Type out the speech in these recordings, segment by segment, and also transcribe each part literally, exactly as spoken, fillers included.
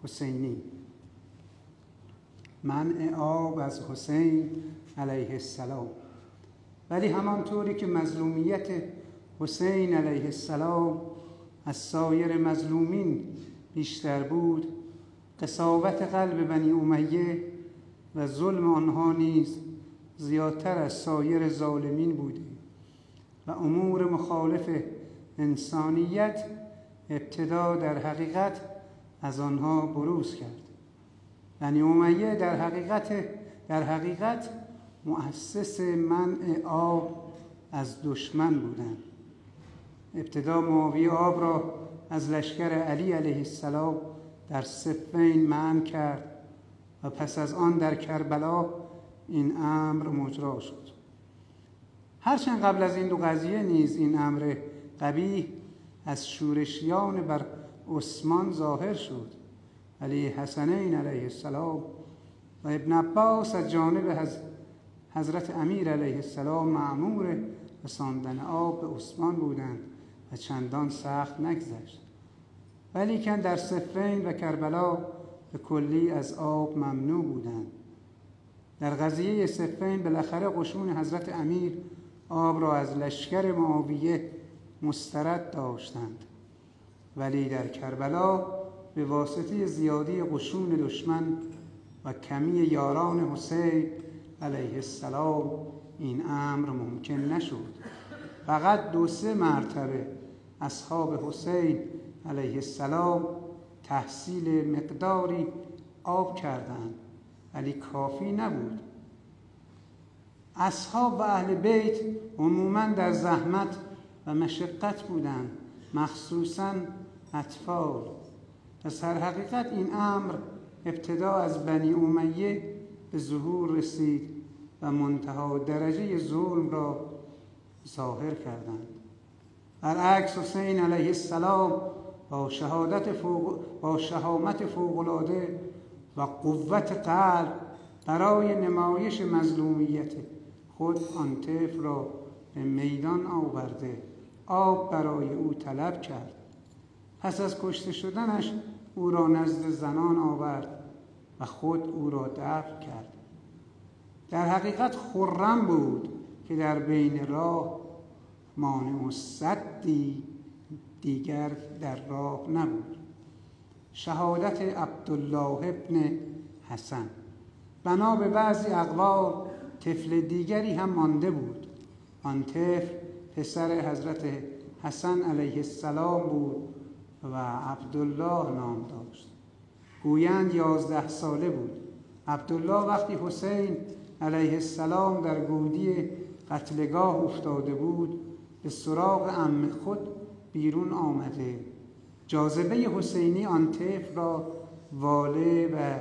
حسینی. منع آب از حسین علیه السلام. ولی همانطوری که مظلومیت حسین علیه السلام از سایر مظلومین بیشتر بود، قساوت قلب بنی امیه و ظلم آنها نیز زیادتر از سایر ظالمین بوده و امور مخالف انسانیت ابتدا در حقیقت از آنها بروز کرد. بنی امیه در حقیقت در حقیقت مؤسس منع آب از دشمن بودند. ابتدا معاویه آب را از لشکر علی علیه السلام در صفین منع کرد و پس از آن در کربلا این امر مجرا شد. هرچند قبل از این دو قضیه نیز این امر قبیح از شورشیان بر عثمان ظاهر شد، ولی حسنین علیه السلام و ابن عباس از جانب حضرت امیر علیه السلام مأمور رساندن آب به عثمان بودند و چندان سخت نگذشت. ولی که در صفین و کربلا به کلی از آب ممنوع بودند. در قضیه صفین بالاخره قشون حضرت امیر آب را از لشکر معاویه مسترد داشتند، ولی در کربلا به واسطه زیادی قشون دشمن و کمی یاران حسین علیه السلام این امر ممکن نشد. فقط دو سه مرتبه اصحاب حسین علیه السلام تحصیل مقداری آب کردند، ولی کافی نبود. اصحاب و اهل بیت عموماً در زحمت و مشقت بودند، مخصوصاً اطفال. پس در حقیقت این امر ابتدا از بنی امیه به ظهور رسید و منتها درجه ظلم را ظاهر کردند. برعکس حسین علیه السلام با شهادت فوق با شهامت فوق‌العاده و قوت قلب برای نمایش مظلومیت خود آن طفل را به میدان آورده آب برای او طلب کرد. پس از کشته شدنش او را نزد زنان آورد و خود او را دفن کرد. در حقیقت خرم بود که در بین راه مانع السدی دیگر در راه نبود. شهادت عبدالله ابن حسن. بنا به بعضی اقوال طفل دیگری هم مانده بود. آن طفل پسر حضرت حسن علیه السلام بود و عبدالله نام داشت. گویند یازده ساله بود. عبدالله وقتی حسین علیه السلام در گودی قتلگاه افتاده بود به سراغ عم خود بیرون آمده. جاذبه حسینی آن طفل را واله و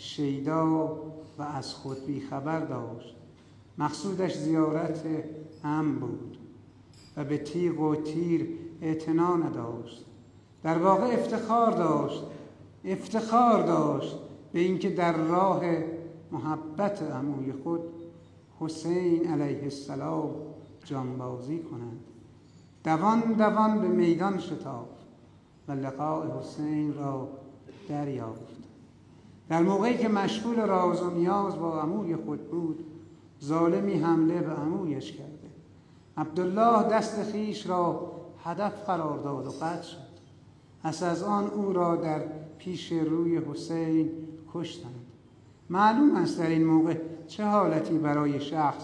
شیدا و از خود بیخبر داشت. مقصودش زیارت عم بود و به تیغ و تیر اعتنا نداشت. در واقع افتخار داشت افتخار داشت به اینکه در راه محبت عموی خود حسین علیه السلام جانبازی کنند. دوان دوان به میدان شتافت و لقاء حسین را دریافت. در موقعی که مشغول راز و نیاز با عموی خود بود، ظالمی حمله به عمویش کرده. عبدالله دست خیش را هدف قرار داد و قطع شد. پس از آن او را در پیش روی حسین کشتند. معلوم است در این موقع چه حالتی برای شخص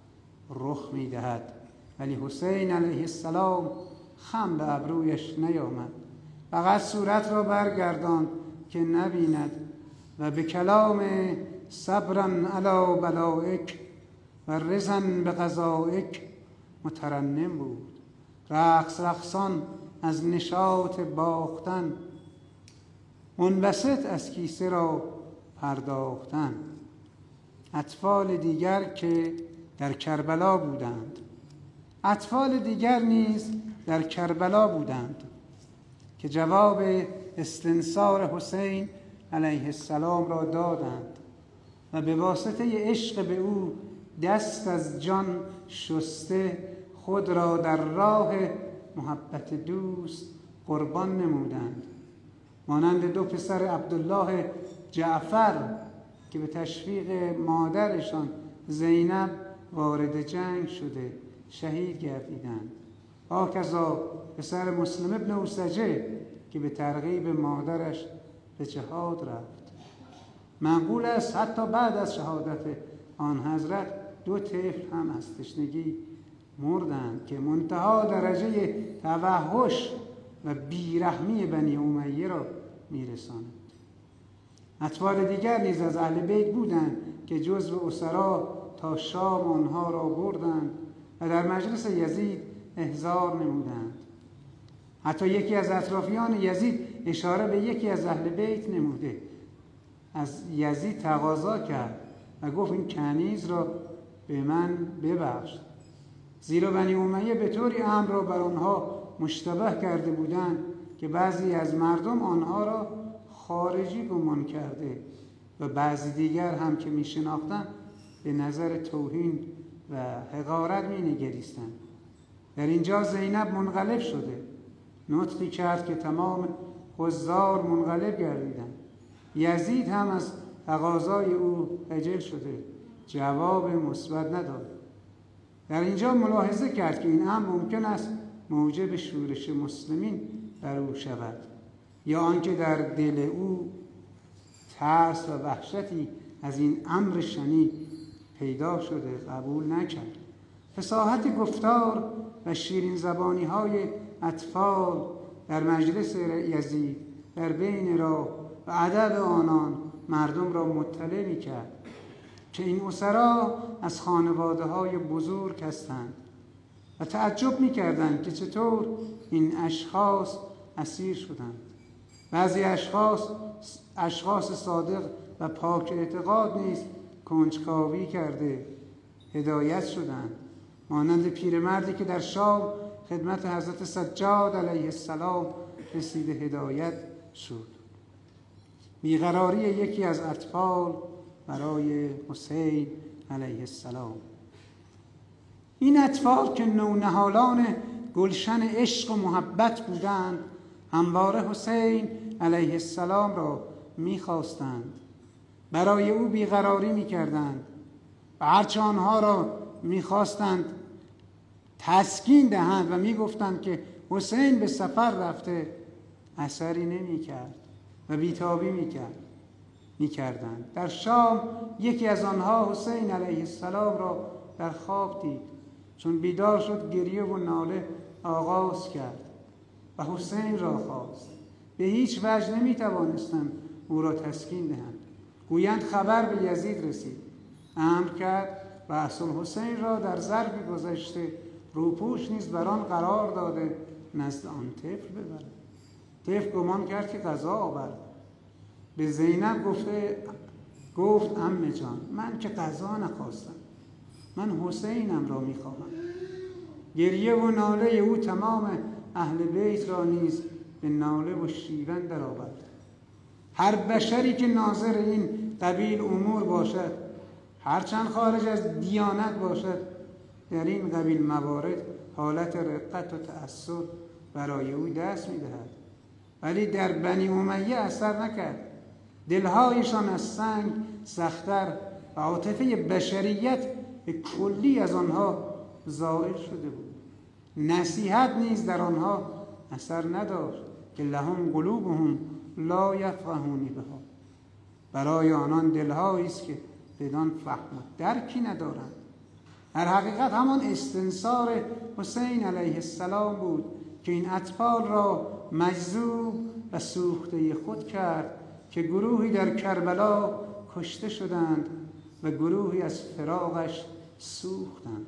رخ می‌دهد، ولی حسین علیه السلام خم به ابرویش نیامد. فقط صورت را برگرداند که نبیند و به کلام صبرا علی بلائک و رضا به قضائک مترنم بود. رقص رقصان از نشاط باختن، منبسط از کیسه را پرداختن. اطفال دیگر که در کربلا بودند اطفال دیگر نیز در کربلا بودند که جواب استنصار حسین علیه السلام را دادند و به واسطه عشق به او دست از جان شسته خود را در راه محبت دوست قربان نمودند. مانند دو پسر عبدالله جعفر که به تشویق مادرشان زینب وارد جنگ شده شهید گردیدند. هاکذا پسر مسلم ابن اوسجه که به ترغیب مادرش به جهاد رفت. منقول است حتی بعد از شهادت آن حضرت دو طفل هم از تشنگی مردند که منتها درجه توحش و بیرحمی بنی امیه را میرساند. اطفال دیگر نیز از اهل بیت بودند که جزو اسرا تا شام آنها را بردند و در مجلس یزید احضار نمودند. حتی یکی از اطرافیان یزید اشاره به یکی از اهل بیت نموده، از یزید تقاضا کرد و گفت این کنیز را به من ببخش، زیرا بنی امیه به طوری امر را بر آنها مشتبه کرده بودند که بعضی از مردم آنها را خارجی گمان کرده و بعضی دیگر هم که می شناختند به نظر توهین و حقارت می نگریستند. در اینجا زینب منقلب شده نطقی کرد که تمام حضار منقلب گردیدند. یزید هم از تقاضای او خجل شده جواب مثبت نداد. در اینجا ملاحظه کرد که این امر ممکن است موجب شورش مسلمین در او شود یا آنکه در دل او ترس و وحشتی از این امر شنی پیدا شده قبول نکرد. فصاحت گفتار و شیرین زبانی های اطفال در مجلس یزید در بین راه و ادب آنان مردم را مطلع می کرد که این اسرا از خانواده های بزرگ هستند و تعجب می کردند که چطور این اشخاص اسیر شدند. بعضی اشخاص اشخاص صادق و پاک اعتقاد نیز کنجکاوی کرده هدایت شدند، مانند پیرمردی که در شام خدمت حضرت سجاد علیه السلام رسیده هدایت شد. بیقراری یکی از اطفال برای حسین علیه السلام. این اطفال که نونهالان گلشن عشق و محبت بودند همواره حسین علیه السلام را می‌خواستند، برای او بیقراری می‌کردند و هرچه آنها را می‌خواستند تسکین دهند و می‌گفتند که حسین به سفر رفته اثری نمی‌کرد و بیتابی می‌کرد می‌کردند. در شام یکی از آنها حسین علیه السلام را در خواب دید. چون بیدار شد گریه و ناله آغاز کرد و حسین را خواست. به هیچ وجه نمی‌توانستند او را تسکین دهند. گویند خبر به یزید رسید، امر کرد و اصل حسین را در ضربی گذشته روپوش نیز بر آن قرار داده نزد آن طفل ببرد. طفل گمان کرد که غذا آورد. به زینب گفته گفت عمه جان من که غذا نخواستم، من حسینم را میخواهم. گریه و ناله او تمام اهل بیت را نیز به ناله و شیون در آورد. هر بشری که ناظر این قبیل امور باشد، هرچند خارج از دیانت باشد، در این قبیل موارد حالت رقت و تأثر برای او دست می‌دهد. ولی در بنی امیه اثر نکرد. دلهایشان از سنگ سخت‌تر و عاطفه بشریت به کلی از آنها زائل شده بود. نصیحت نیز در آنها اثر نداشت که لهم قلوبهم لا یفقهون بها، برای آنان دلهایی است که بدان فهم و درکی ندارند. در حقیقت همان استنصار حسین علیه السلام بود که این اطفال را مجذوب و سوخته خود کرد که گروهی در کربلا کشته شدند و گروهی از فراقش سوختند.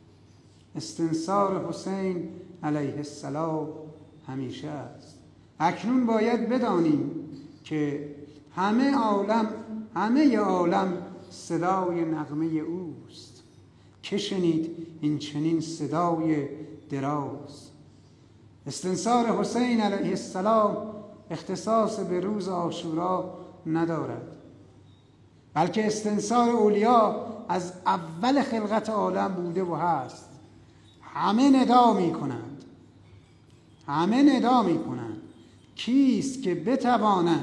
استنصار حسین علیه السلام همیشه است. اکنون باید بدانیم که همه عالم همه عالم صدای نغمه اوست. که شنید این چنین صدای دراز. استنصار حسین علیه السلام اختصاص به روز عاشورا ندارد، بلکه استنصار اولیا از اول خلقت عالم بوده و هست. همه ندا می کنند همه ندا می کنند کیست که بتواند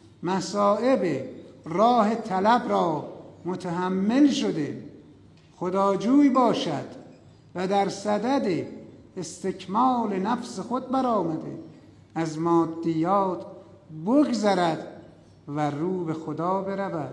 مصائب راه طلب را متحمل شده خداجوی باشد و در صدد استکمال نفس خود برآمده از مادیات بگذرد و رو به خدا برود.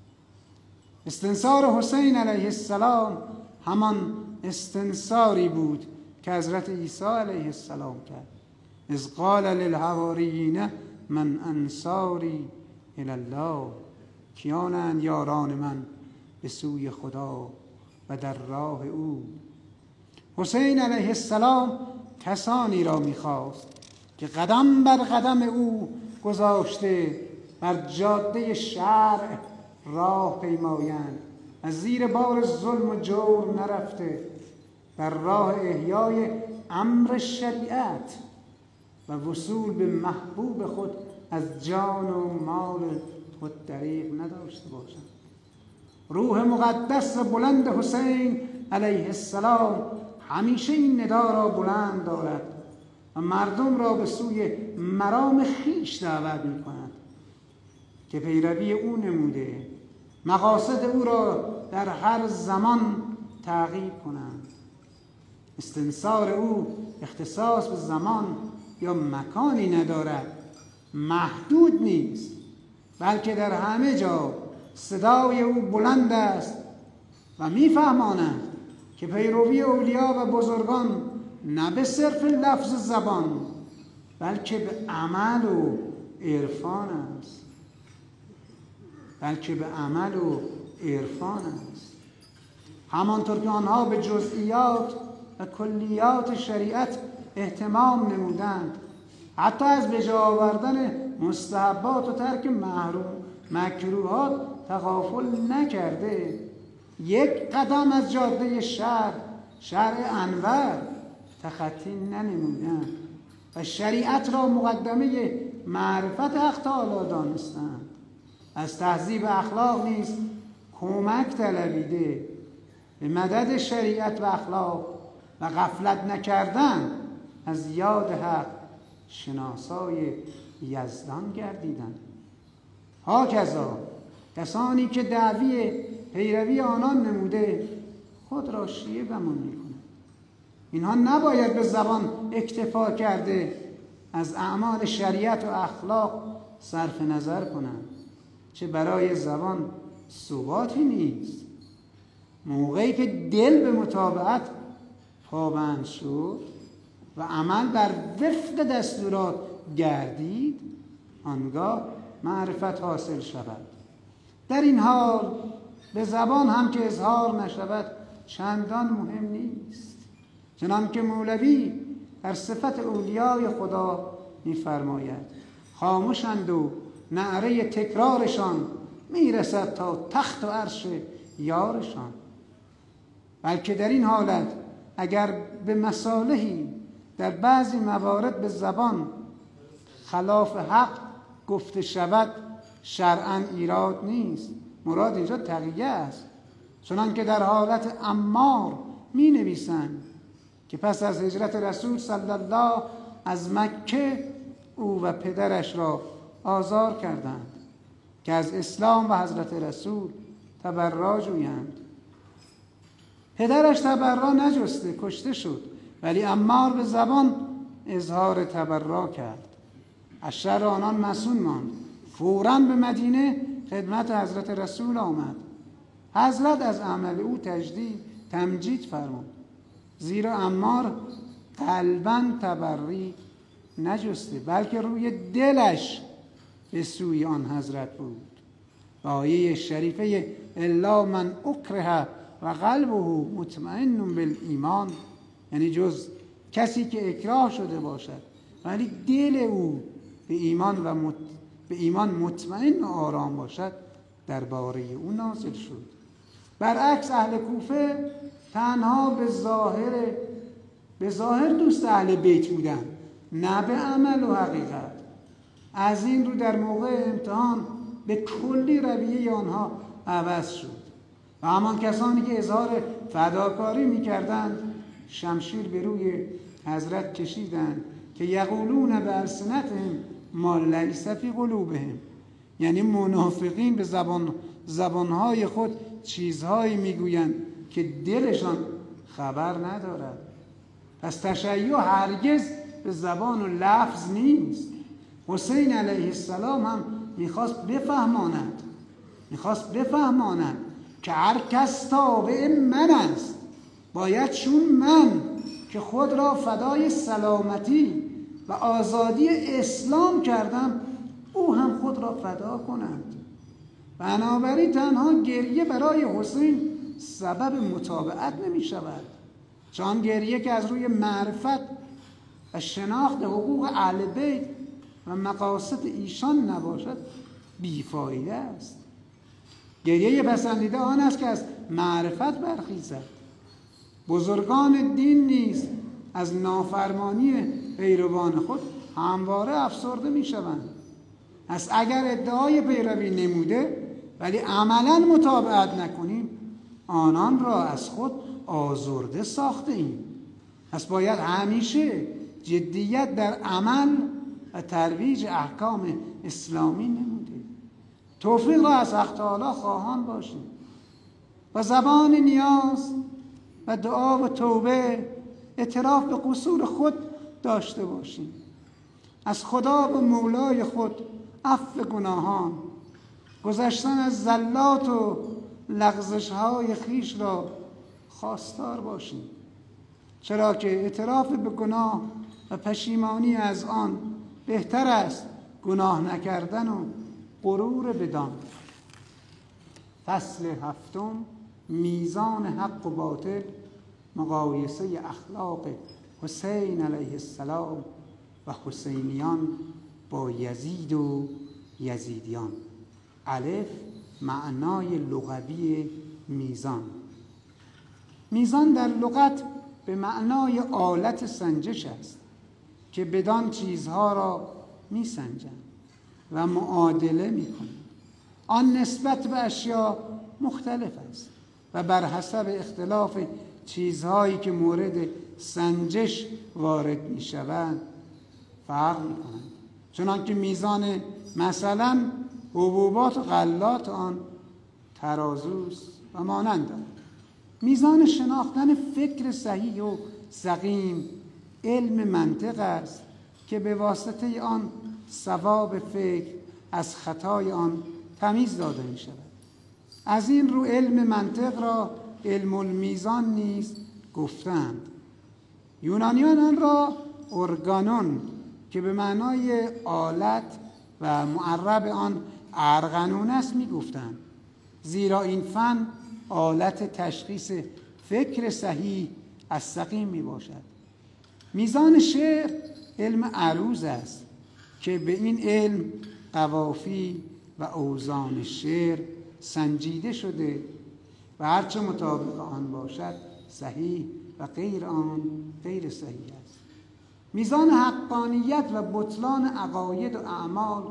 استنصار حسین علیه السلام همان استنصاری بود که حضرت عیسی علیه السلام کرد. اذ قال للحواریین من انصاری الی الله، کیانند یاران من به سوی خدا و در راه او. حسین علیه السلام کسانی را میخواست که قدم بر قدم او گذاشته بر جاده شرع راه پیمایند، از زیر بار ظلم و جور نرفته، در راه احیای امر شریعت و وصول به محبوب خود از جان و مال خود دریغ نداشته باشند. روح مقدس و بلند حسین علیه السلام همیشه این ندا را بلند دارد و مردم را به سوی مرام خیش دعوت می کند که پیروی او نموده، مقاصد او را در هر زمان تعقیب کنند. استنصار او اختصاص به زمان یا مکانی ندارد، محدود نیست، بلکه در همه جا صدای او بلند است و میفهماند که پیروی اولیا و بزرگان نه به صرف لفظ زبان بلکه به عمل و عرفان است بلکه به عمل و عرفان است همانطور که آنها به جزئیات و کلیات شریعت اهتمام نمودند، حتی از به جا آوردن مستحبات و ترک محروم مکروهات تغافل نکرده، یک قدم از جاده شرع شرع انور تخطی ننمودند و شریعت را مقدمه معرفت حق تعالی دانستند. از تهذیب اخلاق نیز کمک طلبیده، به مدد شریعت و اخلاق و غفلت نکردن از یاد حق شناسای یزدان گردیدند. هاکذا کسانی که دعوی پیروی آنان نموده خود را شیعه گمان می‌کنند. اینها نباید به زبان اکتفا کرده از اعمال شریعت و اخلاق صرف نظر کنند، چه برای زبان ثباتی نیست. موقعی که دل به متابعت پابند شد و عمل بر وفق دستورات گردید، آنگاه معرفت حاصل شود. در این حال به زبان هم که اظهار نشود چندان مهم نیست، چنان که مولوی در صفت اولیای خدا می‌فرماید خاموشند و نعره تکرارشان میرسد تا تخت و عرش یارشان. بلکه در این حالت اگر به مصالحی در بعضی موارد به زبان خلاف حق گفته شود شرعاً ایراد نیست، مراد اینجا تقیه است. چنان که در حالت عمار می نویسند که پس از هجرت رسول صلی الله از مکه او و پدرش را آزار کردند که از اسلام و حضرت رسول تبرا جویند. پدرش تبرا نجسته، کشته شد، ولی عمار به زبان اظهار تبرا کرد. از شر آنان مسئول ماند. فوراً به مدینه خدمت حضرت رسول آمد. حضرت از عمل او تجدید تمجید فرمود، زیرا عمار قلباً تبری نجسته بلکه روی دلش به سوی آن حضرت بود. آیه شریفه الا من اکره و قلبه مطمئن بالایمان، یعنی جز کسی که اکراه شده باشد ولی دل او به ایمان و مت... به ایمان مطمئن و آرام باشد، درباره او نازل شد. برعکس اهل کوفه تنها به ظاهر به ظاهر دوست اهل بیت بودن، نه به عمل و حقیقت. از این رو در موقع امتحان به کلی رویه آنها عوض شد و همان کسانی که اظهار فداکاری می‌کردند شمشیر به روی حضرت کشیدند که یقولون به السنتهم ما لیس فی قلوبهم، یعنی منافقین به زبان زبانهای خود چیزهایی میگویند که دلشان خبر ندارد. پس تشیع هرگز به زبان و لفظ نیست. حسین علیه السلام هم میخواست بفهماند میخواست بفهماند که هر کس تابع من است، باید چون من که خود را فدای سلامتی و آزادی اسلام کردم، او هم خود را فدا کند. بنابراین تنها گریه برای حسین سبب متابعت نمی شود، چون گریه که از روی معرفت و شناخت حقوق اهل بیت و مقاصد ایشان نباشد بیفایده است. گریه پسندیده آن است که از معرفت برخیزد. بزرگان دین نیز از نافرمانی پیروان خود همواره افسرده می شوند. پس اگر ادعای پیروی نموده ولی عملا متابعت نکنیم، آنان را از خود آزرده ساخته ایم. پس باید همیشه جدیت در عمل و ترویج احکام اسلامی نموده. توفیق را از حق تعالی خواهان باشیم و زبان نیاز و دعا و توبه اعتراف به قصور خود داشته باشیم. از خدا و مولای خود عفو گناهان، گذشتن از زلات و لغزش‌های خیش را خواستار باشیم، چرا که اعتراف به گناه و پشیمانی از آن بهتر است گناه نکردن و غرور بدان. فصل هفتم، میزان حق و باطل، مقایسه اخلاق حسین علیه السلام و حسینیان با یزید و یزیدیان. الف، معنای لغوی میزان. میزان در لغت به معنای آلت سنجش است که بدان چیزها را می سنجند و معادله می کنند. آن نسبت به اشیاء مختلف است و بر حسب اختلاف چیزهایی که مورد سنجش وارد می شوند فرق می کنند. چنانکه میزان مثلا حبوبات و غلات آن ترازوست و مانند آن. میزان شناختن فکر صحیح و سقیم علم منطق است که به واسطه آن صواب فکر از خطای آن تمیز داده می شود. از این رو علم منطق را علم المیزان نیز گفتند. یونانیان آن را ارگانون که به معنای آلت و معرب آن ارغنون است می گفتند، زیرا این فن آلت تشخیص فکر صحیح از سقیم می باشد. میزان شعر علم عروض است که به این علم قوافی و اوزان شعر سنجیده شده و هرچه مطابق آن باشد صحیح و غیر آن غیر صحیح است. میزان حقانیت و بطلان عقاید و اعمال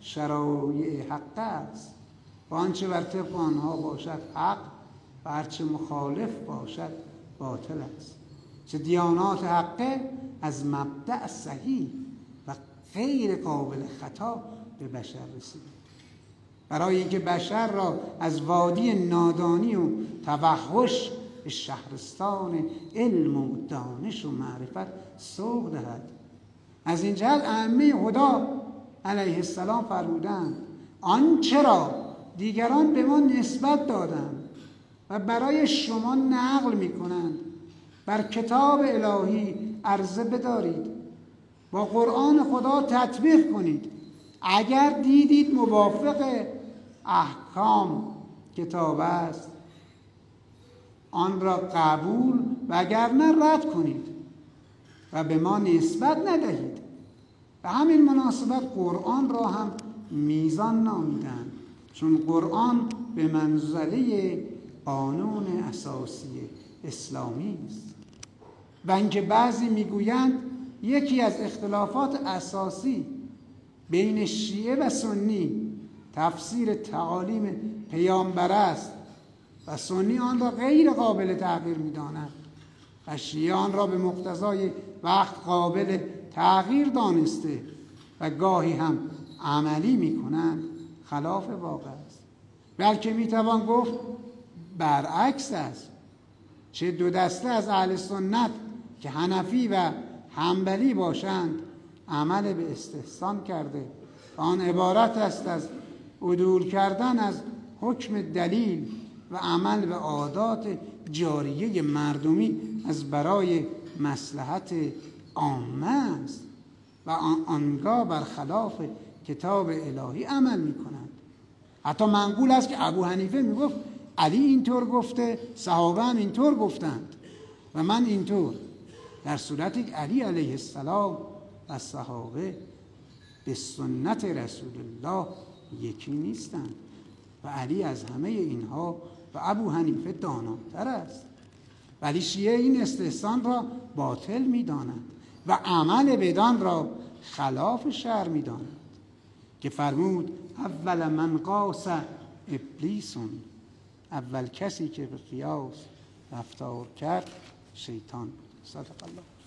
شرایع حق است و آنچه بر طبق آنها باشد حق و هرچه مخالف باشد باطل است. چه دیانات حقه از مبدأ صحیح و غیر قابل خطا به بشر رسید، برای اینکه بشر را از وادی نادانی و توحش به شهرستان علم و دانش و معرفت سوق دهد. از این جهت ائمه هدی علیه السلام فرمودند آنچه را دیگران به ما نسبت دادند و برای شما نقل می کنند بر کتاب الهی عرضه بدارید، با قرآن خدا تطبیق کنید. اگر دیدید موافق احکام کتاب است آن را قبول و اگر نه رد کنید و به ما نسبت ندهید. به همین مناسبت قرآن را هم میزان نامیدند، چون قرآن به منزله قانون اساسی اسلامی است. و اینکه بعضی میگویند یکی از اختلافات اساسی بین شیعه و سنی تفسیر تعالیم پیامبر است و سنی آن را غیر قابل تغییر می‌داند و شیعه آن را به مقتضای وقت قابل تغییر دانسته و گاهی هم عملی میکنند خلاف واقع است. بلکه میتوان گفت برعکس است. چه دو دسته از اهل سنت که حنفی و حنبلی باشند عمل به استحسان کرده و آن عبارت است از عدول کردن از حکم دلیل و عمل به عادات جاریه مردمی از برای مصلحت عامه است و آنگاه برخلاف کتاب الهی عمل می کنند. حتی منقول است که ابو حنیفه می گفت علی اینطور گفته، صحابه هم اینطور گفتند و من اینطور، در صورتی که علی علیه السلام و صحابه به سنت رسول الله یکی نیستند و علی از همه اینها و ابو حنیفه داناتر است. ولی شیعه این استحسان را باطل می دانند و عمل بدان را خلاف شرع می دانند که فرمود اول من قاس ابلیسون، اول کسی که به قیاس رفتار کرد شیطان. صدق الله.